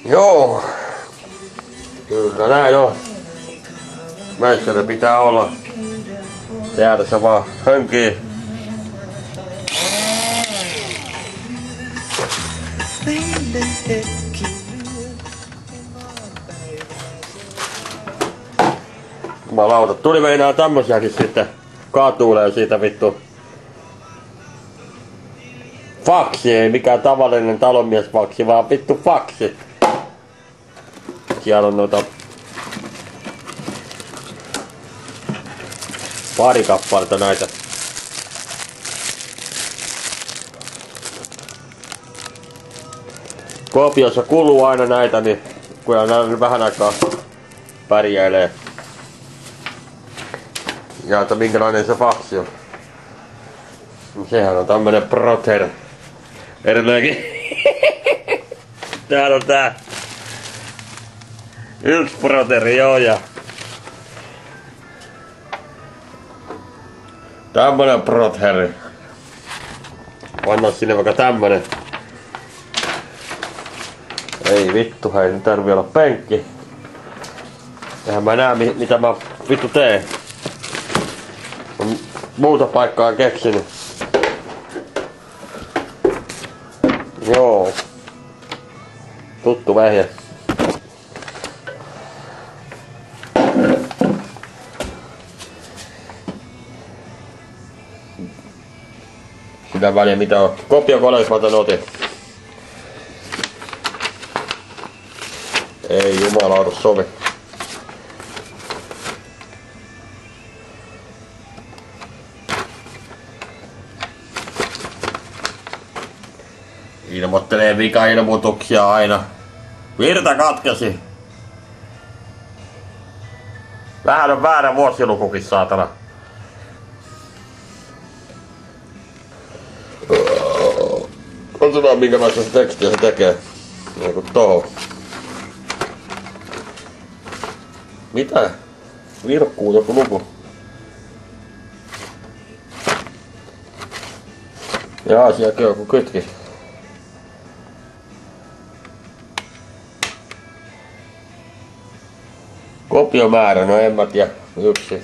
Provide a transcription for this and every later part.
Joo. Kyllä näin on. Mäissällä pitää olla. Täältä se vaan hönkii. Jumalauta, tuli meinaa tämmösiäkin sitten kaatuulee siitä vittu. Faksi, ei mikään tavallinen talonmiesfaksi, vaan vittu faksi. Siellä on noita pari kappaletta näitä. Kuopiossa kuluu aina näitä, niin kun näillä vähän aikaa pärjäilee. Ja että minkälainen se faksi on. Sehän on tämmönen Proter. Edelleenkin. Täällä on tää. Yksi Proteri, joo, ja tämmönen Proter. Panna sinne vaikka tämmönen. Ei vittu, hei, nyt tarvii olla penkki. Eihän mä näe mitä mä vittu teen. On muuta paikkaa keksinyt. Joo. Tuttu vehje. Sitä väliä mitä on. Kopiokoneessa mä otin. Ei jumalauta sovi. Ilmoittelee vika-ilmoituksia aina. Virta katkesi. Vähän on väärä vuosilukukin, saatana. Katsotaan minkälaista se tekstiä se tekee. Niin kuin tohon. Mitä? Virkkuu joku luku. Jaa, sielläkin on joku kytki. Kopiomäärä, no en mä tiedä. Yksi.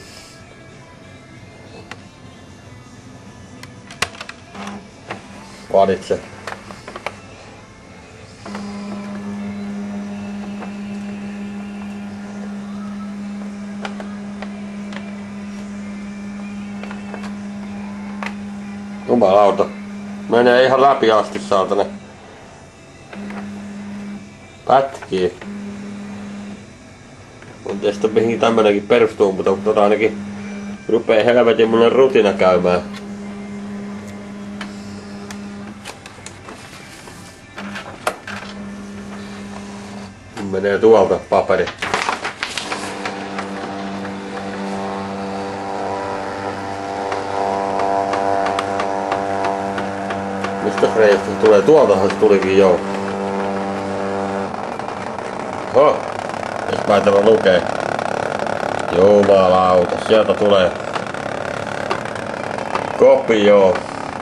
Valitse. Jumalauta. Menee ihan läpi asti, saatana. Pätkii. En tiedä sitten mihin tämmönenkin perustuu, mutta tota ainakin rupee helvetin mulle rutina käymään. Menee tuolta paperi. Mistä reiästä se tulee? Tuoltahan se tulikin, joo. Oho. Jos mä tämä lukee. Jumalauta, sieltä tulee. Kopio.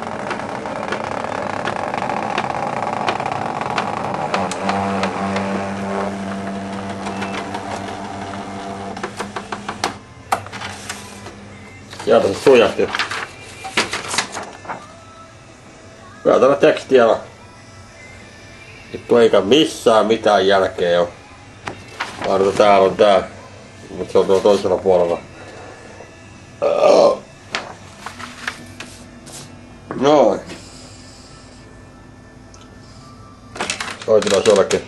Sieltä se sujahti. Kyllä täällä tekstiä on. Vittu eikä missään mitään jälkeä oo. Arvoisa täällä on tää. Mut se on tuolla toisella puolella. Noin. Soitilas jollekin.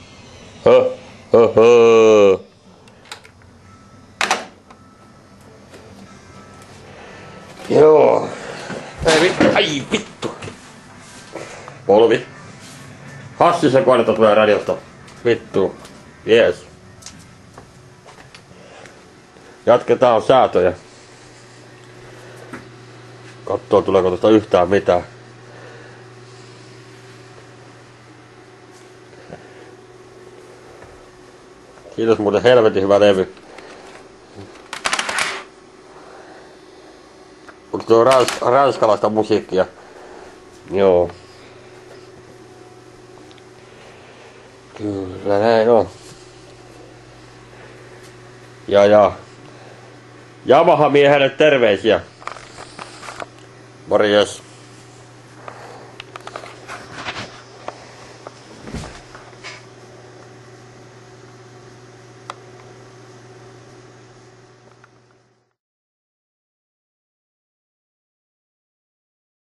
Joo. Ei vittu. Ai vittu. Polvi. Hassisen koneita tulee radiosta. Vittu. Jees. Jatketaan säätöjä. Kattoo tuleeko tuosta yhtään mitään. Kiitos muuten helvetin hyvä levy. Onko tuo ranskalaista musiikkia? Joo. Kyllä näin on. Ja Yamaha miehelle terveisiä. Morjes.